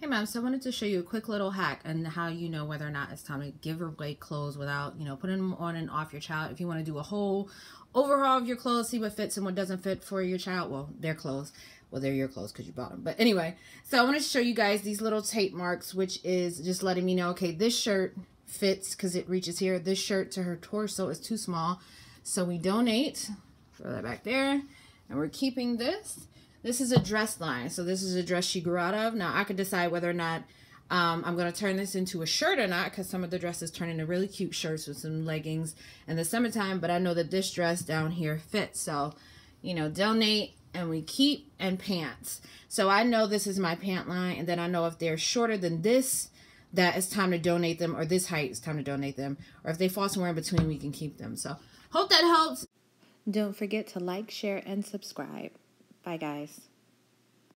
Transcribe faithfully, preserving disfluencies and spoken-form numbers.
Hey ma'am, so I wanted to show you a quick little hack on how you know whether or not it's time to give away clothes without, you know, putting them on and off your child. If you want to do a whole overhaul of your clothes, see what fits and what doesn't fit for your child. Well, their clothes. Well, they're your clothes because you bought them. But anyway, so I want to show you guys these little tape marks, which is just letting me know, okay, this shirt fits because it reaches here. This shirt to her torso is too small. So we donate. Throw that back there. And we're keeping this. This is a dress line, so this is a dress she grew out of. Now, I could decide whether or not um, I'm going to turn this into a shirt or not, because some of the dresses turn into really cute shirts with some leggings in the summertime, but I know that this dress down here fits. So, you know, donate, and we keep, and pants. So I know this is my pant line, and then I know if they're shorter than this, that it's time to donate them, or this height is time to donate them, or if they fall somewhere in between, we can keep them. So, hope that helps. Don't forget to like, share, and subscribe. Bye, guys.